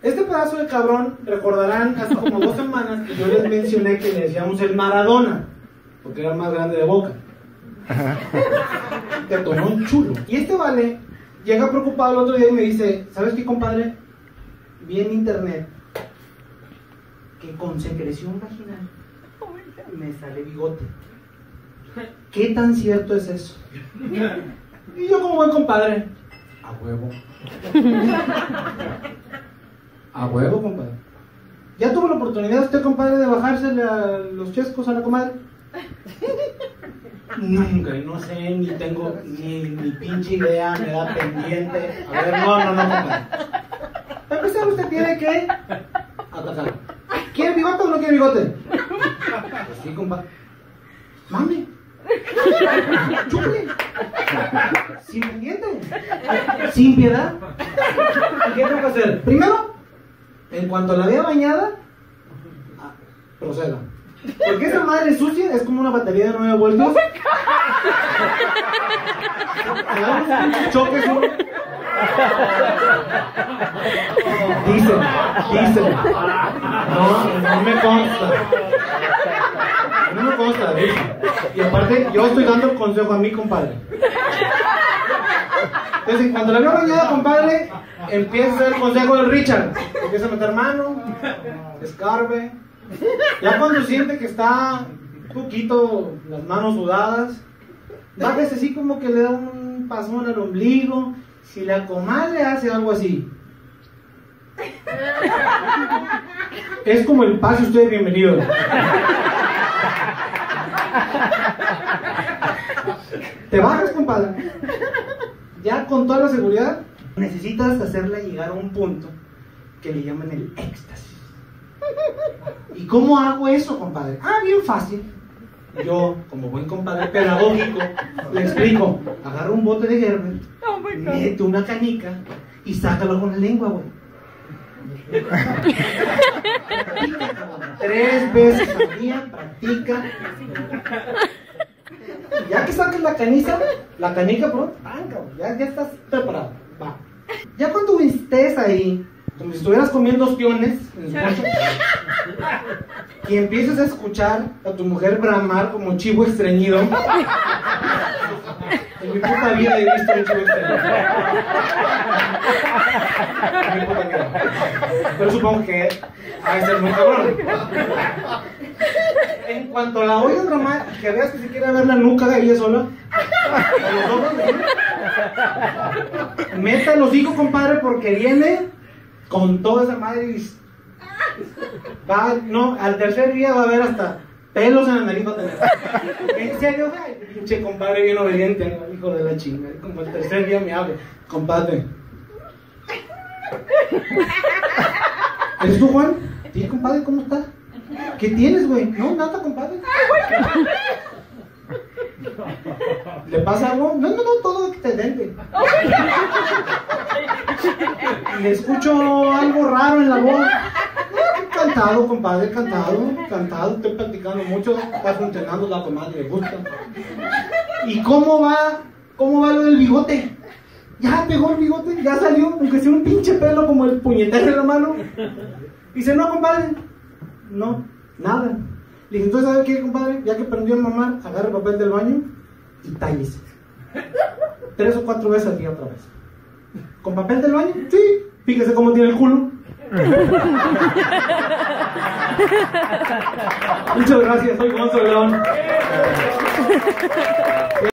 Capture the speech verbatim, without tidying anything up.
Este pedazo de cabrón, recordarán hace como dos semanas que yo les mencioné que le decíamos el Maradona, porque era el más grande de Boca. Te tomó un chulo. Y este vale llega preocupado el otro día y me dice, ¿sabes qué, compadre? Vi en internet que con secreción vaginal me sale bigote. ¿Qué tan cierto es eso? Y yo como buen compadre, a huevo. A huevo, compadre. ¿Ya tuvo la oportunidad usted, compadre, de bajársele a los chescos a la comadre? Nunca, y no sé, ni tengo ni, ni pinche idea, me da pendiente. A ver, no, no, no, compadre. Para empezar, usted tiene que atacar. ¿Quiere bigote o no quiere bigote? Pues sí, compadre. Mami. Chúpale. Sin pendiente. Sin piedad. ¿Y qué tengo que hacer? Primero, en cuanto la vea bañada, ah, proceda. Porque esa madre sucia es como una batería de nueve voltios. Le damos un choque, ¿sí? Dicen, dicen. No, no me consta. No me consta, dicen. Y aparte, yo estoy dando el consejo a mi compadre. Entonces, cuando la veo bañada, compadre, empieza a hacer el consejo del Richard. Empieza a meter mano, escarbe. Ya cuando siente que está un poquito las manos sudadas, bájese así como que le da un pasón al ombligo. Si la comadre hace algo así, es como el pase usted bienvenido. Te bajas, compadre. Ya con toda la seguridad, necesitas hacerla llegar a un punto que le llaman el éxtasis. ¿Y cómo hago eso, compadre? Ah, bien fácil. Yo, como buen compadre pedagógico, le explico. Agarra un bote de Gerber, oh, mete una canica y sácalo con la lengua, güey. Tres veces al día, practica. Y ya que saques la canica, la canica, pronto, ya, ya estás preparado. Va. Ya cuando estés ahí, como si estuvieras comiendo ostiones en su coche, y empieces a escuchar a tu mujer bramar como chivo estreñido. En mi puta vida he visto un chivo estreñido. En mi puta vida. Pero supongo que ha de ser muy cabrón. En cuanto la oyes bramar, que veas que se quiere ver la nuca de ella sola, a los ojos, ¿sí? Meta los hijos, compadre, porque viene con toda esa madre y va, no, al tercer día va a haber hasta pelos en la nariz, va a tener. En serio, ay, pinche compadre bien obediente, hijo de la chinga. Como el tercer día me habla, compadre. ¿Eres tú, Juan? Sí, compadre, ¿cómo estás? ¿Qué tienes, güey? No, nada, compadre. ¿Le pasa algo? No, no, no, todo excelente. Le escucho algo raro en la voz. Cantado, compadre, cantado, cantado, estoy practicando mucho, está funcionando, la comadre le gusta. ¿Y cómo va, cómo va lo del bigote? Ya pegó el bigote, ya salió, aunque sea un pinche pelo como el puñetero en la mano. Dice, no, compadre, no, nada. Le dije, entonces, ¿sabe qué, compadre? Ya que prendió el mamar, agarra el papel del baño y tállese. Tres o cuatro veces al día otra vez. ¿Con papel del baño? Sí. Fíjese cómo tiene el culo. Muchas gracias, soy Gonzo León.